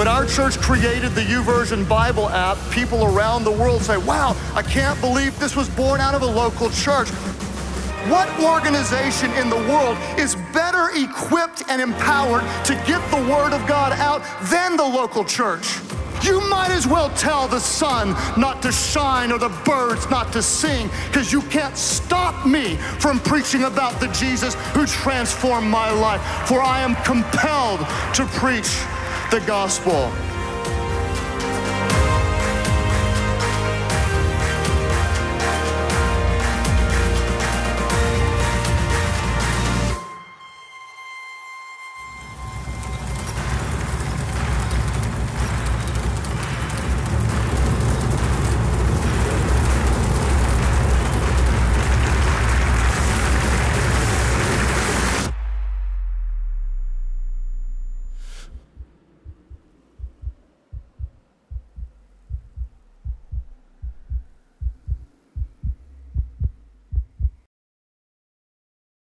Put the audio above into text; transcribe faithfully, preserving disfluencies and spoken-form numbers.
When our church created the YouVersion Bible app, people around the world say, wow, I can't believe this was born out of a local church. What organization in the world is better equipped and empowered to get the Word of God out than the local church? You might as well tell the sun not to shine or the birds not to sing, because you can't stop me from preaching about the Jesus who transformed my life, for I am compelled to preach the gospel.